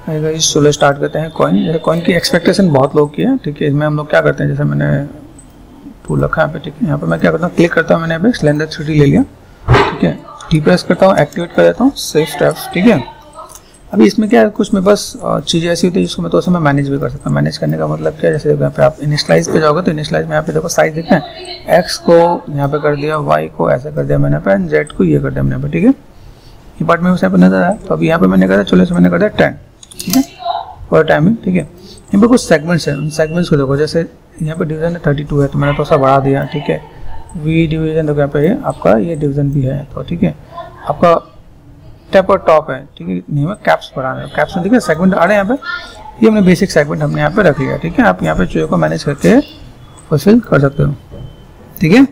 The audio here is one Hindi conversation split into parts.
चलो स्टार्ट करते हैं। कॉइन, जैसे कॉइन की एक्सपेक्टेशन बहुत लोग की है, ठीक है। इसमें हम लोग क्या करते हैं, जैसे मैंने टूल रखा है यहाँ पे, ठीक है। यहाँ पे मैं क्या करता हूँ, क्लिक करता हूँ, मैंने यहाँ पे सिलेंडर 3D ले लिया, ठीक है। टी प्रेस करता हूँ, एक्टिवेट कर देता हूँ, शिफ्ट F, ठीक है। अभी इसमें क्या है, कुछ में बस चीज़ें ऐसी होती है जिसको मैं तो मैं मैनेज भी कर सकता हूँ। मैनेज करने का मतलब क्या है, जैसे यहाँ पे आप इनिशियलाइज पे जाओगे तो इनिशियलाइज में यहाँ पे देखो साइज देखते हैं, एक्स को यहाँ पे कर दिया, वाई को ऐसा कर दिया मैंने यहाँ पे, जेड को ये कर दिया मैंने यहाँ पे, ठीक है। ये पार्ट में यहाँ पे नजर आया, तो अभी यहाँ पे मैंने कहा चलो मैंने कर दिया 10, ठीक है, फॉर टाइमिंग, ठीक है। यहाँ पे कुछ सेगमेंट्स हैं, उन सेगमेंट्स को देखो, जैसे यहाँ पे डिवीजन 32 है तो मैंने थोड़ा सा बढ़ा दिया, ठीक है। वी डिवीजन देखो यहाँ पे आपका ये डिवीजन भी है, तो ठीक है। आपका टैप और टॉप है, ठीक है। नहीं में कैप्स बढ़ाना है, कैप्स में देखिए सेगमेंट आ रहे हैं यहाँ पे, ये हमने बेसिक सेगमेंट हमने यहाँ पे रख लिया, ठीक है। आप यहाँ पे चीज़ों को मैनेज करके फुलफिल कर सकते हो, ठीक है।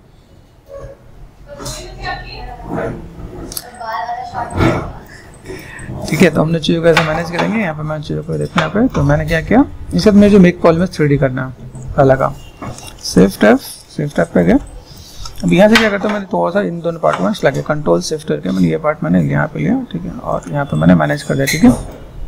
ठीक है, तो हमने चीज़ों को ऐसे मैनेज करेंगे। यहाँ पे मैं चीज़ों को देखना यहाँ पे, तो मैंने क्या किया, इसके बाद मेरे जो मेक कॉल में 3D करना है पहला काम, शिफ्ट F पे गया। अब यहाँ से क्या करता हूँ, मैंने थोड़ा सा इन दोनों पार्ट में सेलेक्ट किया, कंट्रोल शिफ्ट करके मैंने ये पार्ट मैंने यहाँ पे लिया, ठीक है। और यहाँ पे मैंने मैनेज कर दिया, ठीक है।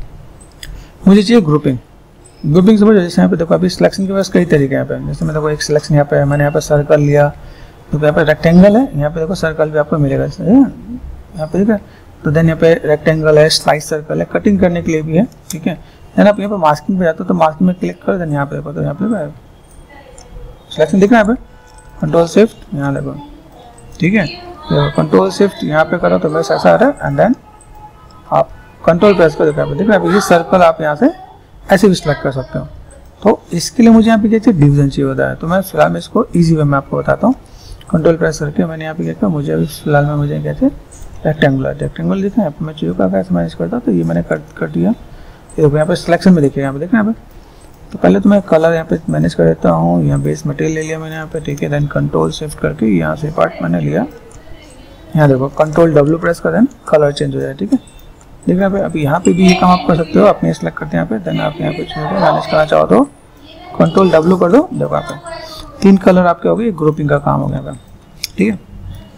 मुझे चाहिए ग्रुपिंग समझो, जैसे यहाँ पे देखो अभी सिलेक्शन के पास कई तरीके हैं यहाँ पे, जैसे मैं देखो एक सिलेक्शन यहाँ पे है, मैंने यहाँ पे सर्कल लिया, तो यहाँ पे रेक्टेंगल है, यहाँ पे देखो सर्कल भी आपको मिलेगा यहाँ पे, ठीक है। तो देन यहाँ पे रेक्टेंगल है, स्लाइस सर्कल है, कटिंग करने के लिए भी है, ठीक है। देन आप यहाँ पे मास्किंग पे जाते हो तो मास्किंग में क्लिक करो, देन यहाँ पे देखो, तो यहाँ पे सिलेक्शन दिख रहा है यहाँ पे, कंट्रोल शिफ्ट यहाँ देखो, ठीक है। तो कंट्रोल शिफ्ट यहाँ पे करो तो बस ऐसा आ रहा है, एंड देन आप कंट्रोल प्रेस कर देखो, दिख रहा है ये सर्कल आप यहाँ से ऐसे भी सिलेक्ट कर सकते हो। तो इसके लिए मुझे यहाँ पे क्या चाहिए, डिवीजन चाहिए होता है, तो मैं फिलहाल में इसको ईजी वे में आपको बताता हूँ। कंट्रोल प्रेस करके मैंने यहाँ पे क्या किया, मुझे अभी फिलहाल में मुझे क्या चाहिए, रेक्टेंगुलर दिखा है, मैं चीज़ों का कैसे मैनेज करता हूँ, तो ये मैंने कर दिया। ये देखो यहाँ पे सिलेक्शन में देखिए, यहाँ पे देखना यहाँ पे, तो पहले तो मैं कलर यहाँ पे मैनेज कर देता हूँ, यहाँ बेस मटेरियल ले लिया मैंने यहाँ पे, ठीक है। देन कंट्रोल शिफ्ट करके यहाँ से पार्ट मैंने लिया, यहाँ देखो कंट्रोल W प्रेस कर देना, कलर चेंज हो जाए, ठीक है। देख रहे हैं, अभी यहाँ पे भी ये काम आप कर सकते हो, अपने सेलेक्ट करते हैं यहाँ पे, देन आप यहाँ पे मैनेज करना चाहो तो कंट्रोल W कर दो, देखो यहाँ पे 3 कलर आपके हो गए, ग्रुपिंग का काम हो गया यहाँ पे, ठीक है।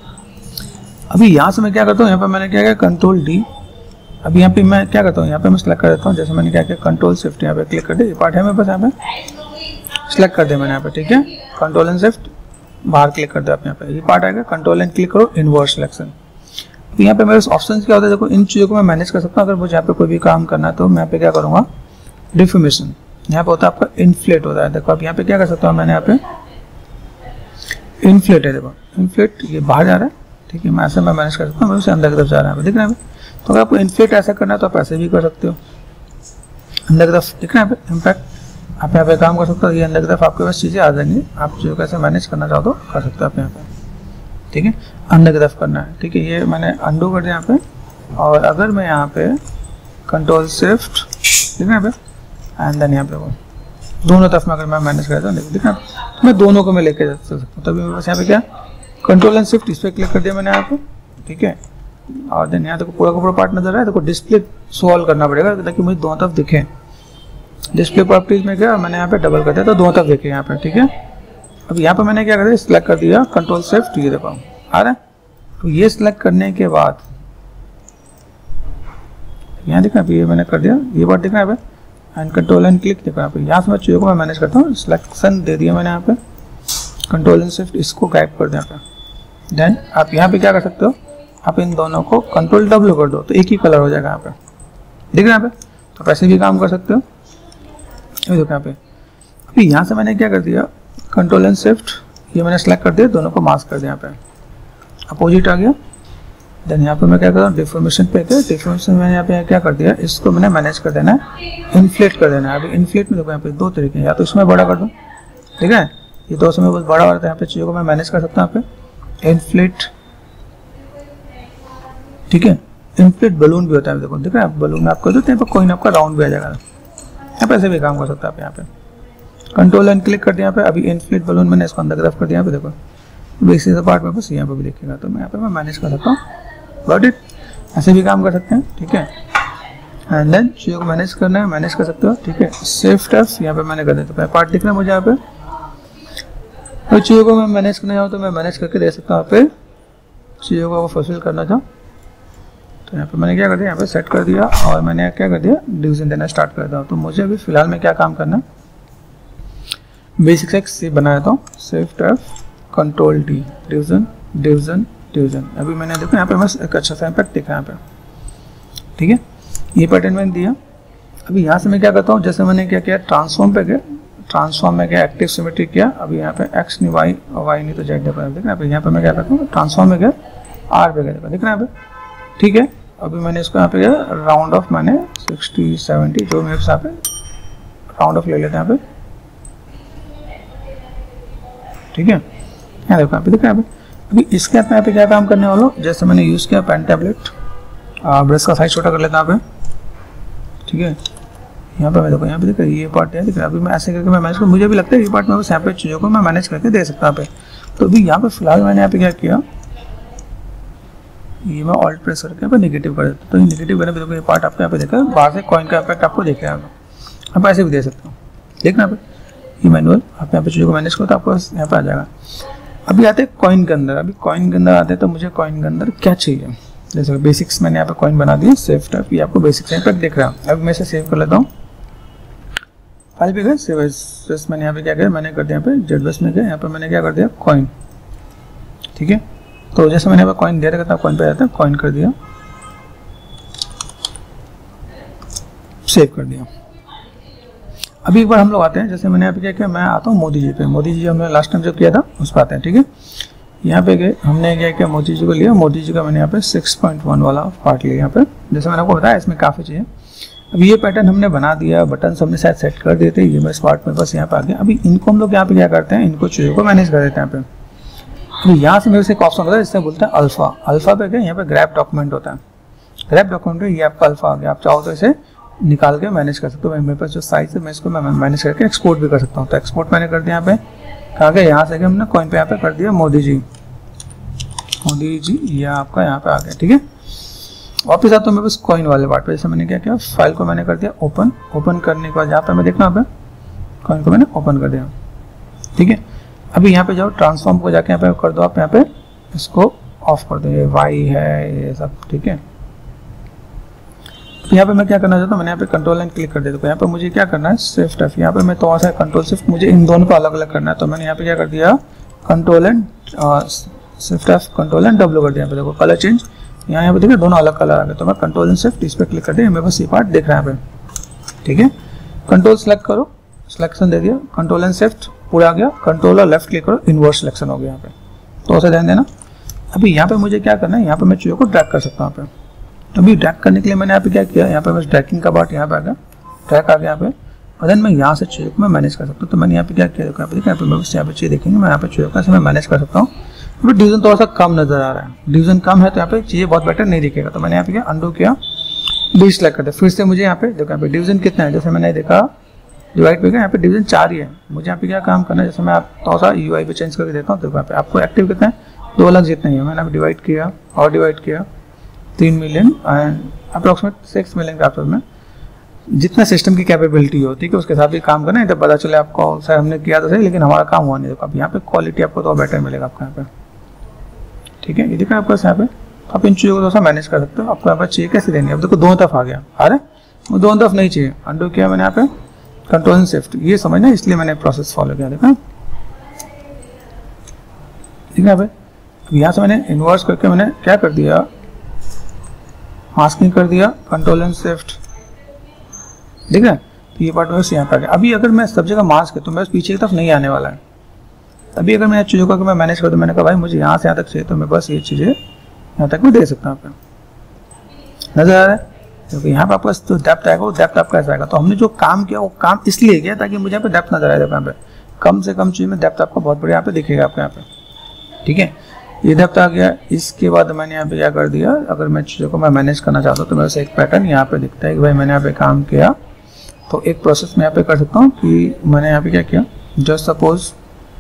अभी यहाँ से मैं क्या करता हूँ, यहाँ पे मैंने क्या किया, कंट्रोल D। अभी यहाँ पे मैं क्या करता हूँ, यहाँ पे मैं सेलेक्ट कर देता हूँ, जैसे मैंने क्या किया, कंट्रोल शिफ्ट यहाँ पे क्लिक कर दिया, ये पार्ट है मेरे पास, यहाँ पे सेलेक्ट कर दिया मैंने यहाँ पे, ठीक है। कंट्रोल एंड शिफ्ट बाहर क्लिक कर दिया आप, यहाँ पे ये पार्ट आएगा, कंट्रोल एंड क्लिक करो, इनवर्स सिलेक्शन। तो यहाँ पे मेरे ऑप्शन क्या होता है, देखो इन चीज़ों को मैं मैनेज कर सकता हूँ। अगर मुझे यहाँ पे कोई भी काम करना है तो मैं यहाँ पे क्या करूँगा, डिफॉर्मेशन यहाँ पे होता है आपका, इन्फ्लेट होता है। देखो अब यहाँ पे क्या कर सकता हूँ, मैंने यहाँ पे इन्फ्लेट है, देखो इन्फ्लेट ये बाहर जा रहा है, ठीक है। मैं ऐसे मैं मैनेज कर सकता हूँ, मैं उसे अंदर की तरफ जा रहा है, दिख रहा है। तो अगर आपको इन्फ्लेट ऐसा करना है तो आप ऐसे भी कर सकते हो, अंदर की तरफ, दिख रहा है इम्पैक्ट। आप यहाँ पे काम कर सकते हो, ये अंदर की तरफ आपके पास चीज़ें आ जाएंगी, आप जो कैसे मैनेज करना चाहो तो कर सकते हो आप यहाँ पे, ठीक है। अंदर की तरफ करना है, ठीक है। ये मैंने अंडू कर दिया यहाँ पे, और अगर मैं यहाँ पे कंट्रोल शिफ्ट, ठीक है, यहाँ पे एंड देन यहाँ पे दोनों तरफ में अगर मैं मैनेज करता हूँ, ठीक है, तो मैं दोनों को मैं लेके जा सकता हूँ। तभी मेरे पास यहाँ पे क्या, कंट्रोल एंड शिफ्ट इस पर क्लिक कर दिया मैंने यहाँ पे, ठीक है। और देन यहाँ देखो पूरा का पूरा पार्ट नजर आ रहा है, देखो डिस्प्ले सॉल्व करना पड़ेगा ताकि मुझे दोनों तरफ दिखे। डिस्प्ले प्रॉपर्टीज में क्या, मैंने यहाँ पे डबल कर दिया तो दोनों तरफ दिखे यहाँ पे, ठीक है। अब यहाँ पे मैंने क्या कर दिया, सिलेक्ट कर दिया कंट्रोल शिफ्ट, ये देखो आ रहा है। तो ये सिलेक्ट करने के बाद यहाँ देखा, ये मैंने कर दिया, ये पार्ट दिखा यहाँ पे, एंड कंट्रोल एंड क्लिक देखो यहाँ पे। यहाँ से मैं चीज़ों को मैं मैनेज करता हूँ, सिलेक्शन दे दिया मैंने यहाँ पे, कंट्रोल एंड शिफ्ट इसको गायब कर दिया यहाँ पे। देन आप यहाँ पे क्या कर सकते हो, आप इन दोनों को कंट्रोल W कर दो तो एक ही कलर हो जाएगा यहाँ पे, दिख रहा है यहाँ पे। तो वैसे भी काम कर सकते हो, ये देखो यहाँ पे। अभी यहाँ से मैंने क्या कर दिया, कंट्रोल एंड शिफ्ट ये मैंने सेलेक्ट कर दिया, दोनों को मास्क कर दिया, यहाँ पे अपोजिट आ गया। देन यहाँ पे मैं क्या कर रहा हूँ, डिफॉर्मेशन पे गया, डिफॉर्मेशन मैंने यहाँ पे क्या कर दिया, इसको मैंने मैनेज कर देना है, इन्फ्लेट कर देना है। अभी इन्फ्लेट में देखो यहाँ पे 2 तरीके हैं, या तो इसमें बड़ा कर दूँ, ठीक है, ये 2 समय बहुत बड़ा हो रहा है, यहाँ पे चीज़ों को मैं मैनेज कर सकता हूँ यहाँ पे इन्फ्लेट, ठीक है। इन्फ्लेट बलून भी होता है, देखो दिख रहा है, बलून आप कर देते हैं, कोई आपका राउंड भी आ जाएगा, यहाँ पे ऐसे भी काम कर सकते हैं आप। यहाँ पे कंट्रोल एंड क्लिक कर दिया यहाँ पे, अभी इन्फ्लेट बलून मैंने इसको अंदर की तरफ कर दिया, यहाँ पे देखो बेसिक पार्ट में बस यहाँ पे भी दिखेगा, तो मैं यहाँ पे मैं मैनेज कर सकता हूँ, गॉट इट। ऐसे भी काम कर सकते हैं, ठीक है। एंड देन चीज़ों को मैनेज करना है, मैनेज कर सकते हो, ठीक है। शिफ्ट F यहाँ पे मैंने कर दिया, तो पार्ट दिख रहा है मुझे यहाँ पे, और चीज़ों को मैं मैनेज करना चाहूँ तो मैं मैनेज करके दे सकता हूँ यहाँ पे, चीज़ों को फुलफिल करना चाहूँ तो यहाँ पे मैंने क्या कर दिया, यहाँ पे सेट कर दिया और मैंने क्या कर दिया, डिवीजन देना स्टार्ट कर दिया। तो मुझे अभी फिलहाल में क्या काम करना है, बेसिक से एक सेव बना देता हूँ, shift F control D, division division division. अभी मैंने देखो यहाँ पे बस एक अच्छा सा इम्पैक्ट दिखा यहाँ पे, ठीक है। ये पैटर्न मैंने दिया। अभी यहाँ से मैं क्या करता हूँ, जैसे मैंने क्या किया, ट्रांसफॉर्म पे गया, ट्रांसफॉर्म में गया, एक्टिव सिमेट्री किया। अभी यहाँ पे एक्स नहीं वाई और वाई नहीं तो जेड देखो, देख रहे हैं। यहाँ पे मैं क्या करता हूँ, ट्रांसफॉर्म में गया, आर पे गया, देखो दिख रहा है यहाँ पे, ठीक है। अभी मैंने इसको यहाँ पे गया राउंड ऑफ, मैंने 60 70 जो मेरे यहाँ पे राउंड ऑफ ले लेते हैं यहाँ पे, ठीक है। यहाँ देखो यहाँ पे दिख रहा है यहाँ पे। अभी इसके बाद में यहाँ पे क्या काम करने वाला हूँ, जैसे मैंने यूज़ किया पेन टैबलेट, ब्रश का साइज छोटा कर लेता हूँ यहाँ पे, ठीक है। यहाँ पे मैं देखो यहाँ पे दिख रहा है, ये पार्ट है दिख रहा है। अभी मैं ऐसे करके मैं मैनेज कर, मुझे भी लगता है ये पार्ट में बस यहाँ पे चीज़ों को मैं मैनेज करके दे सकता हूँ यहाँ पे। तो अभी यहाँ पे फिलहाल मैंने यहाँ पे क्या किया, ये मैं ऑल्ट प्रेस करके यहाँ पे नेगेटिव कर देता हूँ। तो ये नेगेटिव करने पे देखो ये पार्ट आपको यहाँ पे देखा, बाहर से कॉइन का इफेक्ट आपको दिख रहा है। आप ऐसे भी दे सकते हो, देखना यहाँ पे, ये मैनुअल आप यहाँ पे चीज़ों को मैनेज करो तो आपको यहाँ पे आ जाएगा। अभी आते हैं कॉइन के अंदर। अभी कॉइन के अंदर आते हैं तो मुझे कॉइन के अंदर क्या चाहिए, जैसे बेसिक्स मैंने यहाँ पे कॉइन बना दिया, सेव टाइप, ये आपको बेसिक्स इम्पैक्ट दिख रहा है। अब मैं इसे सेव कर लेता हूँ, फाइल पे गए, सेव एज, मैंने यहाँ पे क्या किया, मैंने कर दिया यहाँ पे जेड बेस में गया, यहाँ पे मैंने क्या कर दिया, कॉइन, ठीक है। तो जैसे मैंने यहाँ पे कॉइन दे रखा था, कॉइन पे जाता है, कॉइन कर दिया, सेव कर दिया। अभी एक बार हम लोग आते हैं, जैसे मैंने यहाँ पे क्या किया, मैं आता हूँ मोदी जी पे। मोदी जी हमने लास्ट टाइम जो किया था उस पर आते हैं, ठीक है। यहाँ पे गए, हमने क्या किया, मोदी जी को लिया, मोदी जी का मैंने यहाँ पे 6.1 वाला पार्ट लिया यहाँ पे, जैसे मैंने आपको बताया इसमें काफ़ी चाहिए। अब ये पैटर्न हमने बना दिया, बटन हमने शायद सेट कर दिए थे, ये मैं इस पार्ट में बस यहाँ पे आ गया। अभी इनको हम लोग यहाँ पे क्या करते हैं, इनको चीज़ों को मैनेज कर देते हैं यहाँ पे। तो यहाँ से मेरे से एक ऑप्शन होता है जिससे बोलते हैं अल्फा। अल्फा पे गए, यहाँ पे ग्रैब डॉक्यूमेंट होता है, ग्रैब डॉक्यूमेंट ये आपका अल्फा आ गया। आप चाहो तो इसे निकाल के मैनेज कर सकते हो। मेरे पास जो साइज है मैं इसको मैं मैनेज करके एक्सपोर्ट भी कर सकता हूँ। तो एक्सपोर्ट मैंने कर दिया यहाँ पे, कहाँ गया, यहाँ से गए हमने कॉइन पे यहाँ पे कर दिया मोदी जी, मोदी जी ये आपका यहाँ पे आ गया, ठीक है। वापस आता हूँ मैं बस कॉइन वाले पार्ट पे। जैसे मैंने क्या किया, फाइल को मैंने कर दिया ओपन, ओपन करने के बाद यहाँ पे मैं देखना, यहाँ पे कॉइन को मैंने ओपन कर दिया, ठीक है। अभी यहाँ पे जाओ, ट्रांसफॉर्म को जाके यहाँ पे कर दो, आप यहाँ पे इसको ऑफ कर दो, ये वाई है ये सब, ठीक है। यहाँ पे मैं क्या करना चाहता हूँ, मैंने यहाँ पे कंट्रोल एंड क्लिक कर दिया। तो यहाँ पे मुझे क्या करना है, शिफ्ट एफ, यहाँ पे मैं थोड़ा सा कंट्रोल शिफ्ट, मुझे इन दोनों को अलग अलग करना है। तो मैंने यहाँ पे क्या कर दिया, control and shift F, control and W कर दिया। यहाँ पे देखो कलर चेंज, यहाँ पे देखिए दोनों अलग कलर आ गए। तो मैं कंट्रोल एंड शिफ्ट इस पर क्लिक कर दिया, मेरे पास ये पार्ट दिख रहा है यहाँ पे, ठीक है। कंट्रोल सेलेक्ट करो, सिलेक्शन दे दिया, कंट्रोल एंड शिफ्ट पूरा आ गया, कंट्रोल और लेफ्ट क्लिक करो, इनवर्स सिलेक्शन हो गया यहाँ पे। तो ऐसा ध्यान देना। अभी यहाँ पे मुझे क्या करना है, यहाँ पे मैं चीज़ों को ड्रैग कर सकता हूँ यहाँ पे। तो अभी ड्रैग करने के लिए मैंने यहाँ पे क्या किया, यहाँ पे बस ड्रैगिंग का पार्ट यहाँ पे आ गया, ट्रैक आ गया यहाँ पे, और देन मैं यहाँ से चीज़ों को मैं मैनेज कर सकता हूँ। तो मैंने यहाँ पे क्या किया, यहाँ पे देखा, मैं बस यहाँ पे चीज़ देखेंगे, मैं यहाँ पे चीज़ों का मैं मैनेज कर सकता हूँ। अभी डिवीजन थोड़ा सा कम नजर आ रहा है, डिवीजन कम है तो यहाँ पे चीज़ें बहुत बेटर नहीं दिखेगा। तो मैंने यहाँ पे क्या अंडू किया, डी सेलेक्ट कर दिया, फिर से मुझे यहाँ पे देखो, यहाँ पे डिवीजन कितना है, जैसे मैंने देखा डिवाइड पे गया, यहाँ पे डिवीजन 4 ही है। मुझे यहाँ पे क्या काम करना है, जैसे मैं आप थोड़ा सा यूआई पे चेंज करके देता हूँ। देखो यहाँ पे आपको एक्टिव कितना है, 2 अलग जितने ही है। मैंने डिवाइड किया और डिवाइड किया, 3 मिलियन एंड अप्रोक्सीमेट 6 मिलियन के आपस में, जितना सिस्टम की कैपेबिलिटी हो, ठीक है, उसके साथ ही काम करना है। तो पता चले आपको सर हमने किया तो सही, लेकिन हमारा काम हुआ नहीं। देखो अब यहाँ पे क्वालिटी आपको तो बेटर मिलेगा आपको यहाँ पे, ठीक है। ये देखो आपको यहाँ पे आप इन चीज़ों को थोड़ा सा मैनेज कर सकते हो। आपको यहाँ पर चाहिए कैसे देंगे, अब देखो दोनों तरफ आ गया, आ रहा है, वो दोनों तरफ नहीं चाहिए। अंडू किया मैंने यहाँ पे, कंट्रोल एंड शिफ्ट, ये समझना, इसलिए मैंने प्रोसेस फॉलो किया। देखा यहाँ पे, यहाँ से मैंने इन्वर्स करके मैंने क्या कर दिया, मास्किंग कर दिया, कंट्रोल एंड शिफ्ट, ठीक है। तो ये पार्ट बस यहाँ पे आ गया। अभी अगर मैं सब जगह मास्क है तो मैं पीछे की तरफ नहीं आने वाला है। अभी अगर मैं चीज़ों को मैं मैनेज कर दूँ, मैंने कहा भाई मुझे यहाँ से यहाँ तक चाहिए, तो मैं बस ये चीज़ें यहाँ तक मैं दे सकता हूँ। आपका नजर आ रहा है, क्योंकि यहाँ पे आपका जो डेप्थ आएगा वो डेप्थ आपका ऐसा आएगा। तो हमने जो काम किया वो काम इसलिए किया ताकि मुझे यहाँ पे डेप्थ नजर आए। देखो यहाँ पे कम से कम चीज़ में डेप्थ आपको बहुत बढ़िया यहाँ पे दिखेगा आपको यहाँ पे, ठीक है। ये डेप्थ आ गया। इसके बाद मैंने यहाँ पे क्या कर दिया, अगर मैं चीज़ों को मैं मैनेज करना चाहता हूँ तो मेरे से एक पैटर्न यहाँ पे दिखता है कि भाई मैंने यहाँ पे काम किया। तो एक प्रोसेस मैं यहाँ पे कर सकता हूँ कि मैंने यहाँ पे क्या किया, जस्ट सपोज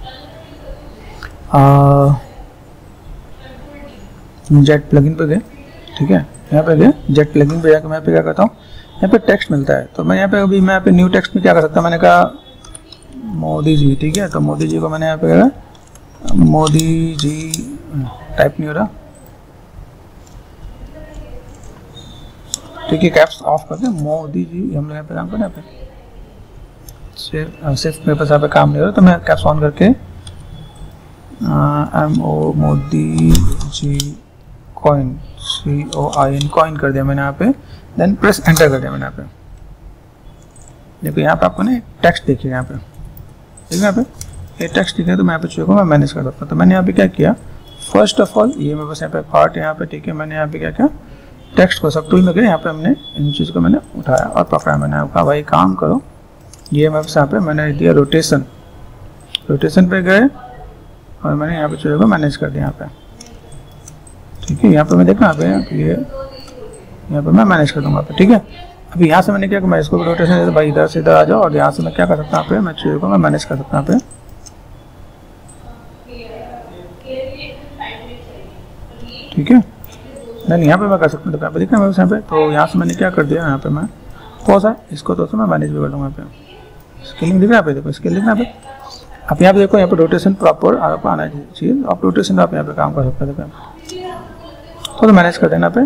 जेट प्लगइन पे गए, ठीक है। यहाँ पे गए जेट प्लगइन पे जाकर मैं यहाँ पे क्या करता हूँ, यहाँ पे टेक्स्ट मिलता है। तो मैं यहाँ पे अभी मैं यहाँ पे न्यू टेक्स्ट में क्या कर सकता हूँ, मैंने कहा मोदी जी, ठीक है। तो मोदी जी को मैंने यहाँ पे कहा मोदी जी, टाइप नहीं हो रहा, ठीक है, कैप्स ऑफ करके मोदी जी हम लोग यहाँ पे काम करना है। सिर्फ मेरे पास यहाँ पे काम नहीं हो रहा, तो मैं कैप्स ऑन करके MO Modi ji coin COIN coin कर दिया मैंने यहाँ पे, देन प्रेस एंटर कर दिया मैंने यहाँ पे। देखो यहाँ पे आपको ना टेक्स्ट देखिए यहाँ पे, ठीक है, यहाँ पे ये टेक्स्ट दिख रहा है, तो मैं यहाँ पे चीज़ों को मैं मैनेज कर सकता हूँ। तो मैंने यहाँ पे क्या किया, फर्स्ट ऑफ ऑल ये मेरे पास यहाँ पे पार्ट है यहाँ पे, ठीक है, मैंने यहाँ पे क्या किया, टेक्स्ट को सब टूल में गए, यहाँ पे हमने इन चीज़ को मैंने उठाया और पकड़ा। मैंने कहा भाई काम करो, ये मेरे पास यहाँ पे मैंने दिया रोटेशन पे गए और मैंने यहाँ पे चीज़ों को मैनेज कर दिया यहाँ पे, ठीक है। यहाँ पे मैं देखना यहाँ पे ये यहाँ पे मैं मैनेज कर दूँगा यहाँ पे, ठीक है। अभी यहाँ से मैंने क्या, मैं इसको भी रोटेशन देता भाई, इधर से इधर आ जाओ, और यहाँ से मैं क्या कर सकता हूँ यहाँ पे, मैं चीज़ों को मैं मैनेज कर सकता हूँ यहाँ पे, ठीक है। देन यहाँ पे मैं कर सकता हूँ, तो यहाँ पे देखना मैं यहाँ पे, तो यहाँ से मैंने क्या कर दिया, यहाँ पे मैं थोड़ा सा इसको थोड़ा सा मैं मैनेज भी कर दूँगा यहाँ पे। स्केलिंग दिख रहा है यहाँ पे, देखो स्केलिंग यहाँ पे, आप यहाँ पे देखो, यहाँ पे रोटेशन प्रॉपर आपको आना चाहिए, आप रोटेशन आप यहाँ पे काम कर सकते हैं, देखो तो मैनेज कर देना पे,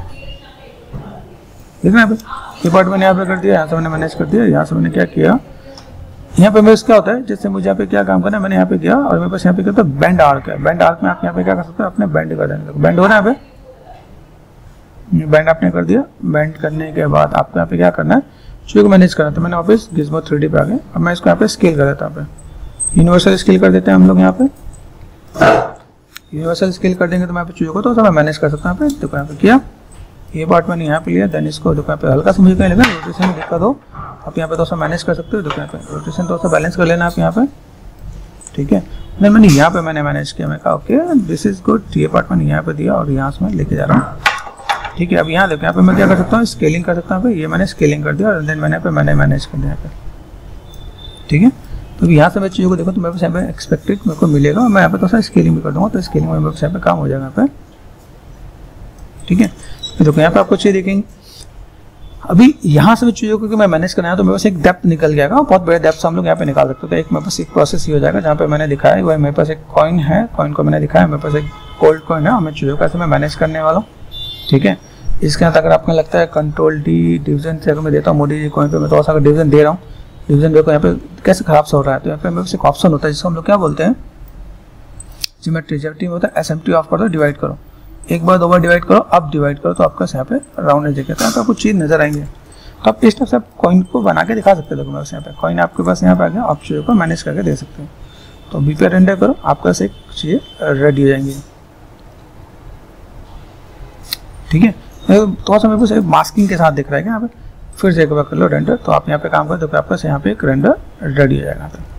देखना यहाँ पे ये पार्ट मैंने यहाँ पे कर दिया, यहाँ से मैंने मैनेज कर दिया। यहाँ से मैंने क्या किया, यहाँ पे मेरे क्या होता है, जैसे मुझे यहाँ पे क्या काम करना है, मैंने यहाँ पे किया और मेरे पास यहाँ पे क्या होता है बेंड आर्क है। बेंड आर्क में आप यहाँ पे क्या कर सकते हो, अपने बेंड कर देंगे, बेंड हो रहा है यहाँ पे, बेंड आपने कर दिया। बेंड करने के बाद आपको यहाँ पे क्या करना है, चीज़ों को मैनेज करना है। तो मैंने वापस गिज़मो 3D पे आ गए, अब मैं इसको यहाँ पे स्केल कर देता हूँ, यहाँ पे यूनिवर्सल स्केल कर देते हैं हम लोग। यहाँ पे यूनिवर्सल स्केल कर देंगे तो मैं यहाँ पे चीज़ों को तो मैं मैनेज कर सकता हूँ यहाँ पे। देखो यहाँ पे किया, ये पार्ट मैंने यहाँ पे लिया, देन इसको देखो यहाँ पे हल्का सा मुझे कहीं लगा रोटेशन में दिक्कत हो, आप यहाँ पे थोड़ा सा मैनेज कर सकते हो। देखो यहाँ पे रोटेशन थोड़ा सा बैलेंस कर लेना आप यहाँ पे, ठीक है। देन मैंने यहाँ पे मैंने मैनेज किया, मैं कहा ओके दिस इज गुड, ये पार्ट मैंने यहाँ पे दिया और यहाँ से मैं लेके जा रहा हूँ, ठीक है। अब यहाँ देखो यहाँ पे मैं क्या कर सकता हूँ, स्केलिंग कर सकता हूँ, ये मैंने स्केलिंग कर दिया और देन मैंने मैनेज कर दिया यहाँ पे, ठीक है। तो यहाँ से मैं चीज़ों को देखो तो मेरे पास यहाँ पे एक्सपेक्टेड मेरे को मिलेगा, मैं यहाँ पे थोड़ा सा स्केलिंग भी कर दूँगा, तो स्केलिंग में मेरे पास यहाँ पे काम हो जाएगा यहाँ पे, ठीक है। देखो यहाँ पे आपको चीज़ देखेंगे, अभी यहाँ से चीज़ों को मैं मैनेज करना है तो मेरे पास एक डेप्थ निकल जाएगा, बहुत बड़े डेप्थ हम लोग यहाँ पे निकाल सकते हैं। एक मेरे पास एक प्रोसेस ही हो जाएगा जहाँ पे मैंने दिखाया वह मेरे पास एक कॉइन है, कॉइन को मैंने दिखाया, मेरे पास एक गोल्ड कॉइन है और मैं चीज़ों को ऐसे मैं मैनेज करने वाला हूँ, ठीक है। इसके अंदर अगर आपको लगता है कंट्रोल D डिवीजन से अगर मैं देता हूँ मोदी जी कॉइन पे, मैं थोड़ा सा डिवीजन दे रहा हूँ, डिवीजन देखो यहाँ पे कैसे खराब से हो रहा है। तो यहाँ पे मेरे पास एक ऑप्शन होता है जिसको हम लोग क्या बोलते हैं, ज्योमेट्री में होता है SMT ऑफ कर दो, डिवाइड करो, एक बार दो बार डिवाइड करो, अब डिवाइड करो तो आपका यहाँ पे राउंड एज कहता है, तो आपको चीज़ नजर आएंगे। तो आप इस टाइप से आप कॉइन को बना के दिखा सकते हो। देखो मेरे यहाँ पे कॉइन आपके पास यहाँ पे आ गया, आप चीज़ों को मैनेज करके दे सकते हो। तो बी पे रेंडर करो, आपका से चीज़ें रेडी हो जाएंगी, ठीक है। थोड़ा सा मेरे पास मास्किंग के साथ दिख रहा है यहाँ पे, फिर से एक बार कर लो रेंडर, तो आप यहाँ पे काम करो, तो आपका यहाँ पे एक रेंडर रेडी हो जाएगा।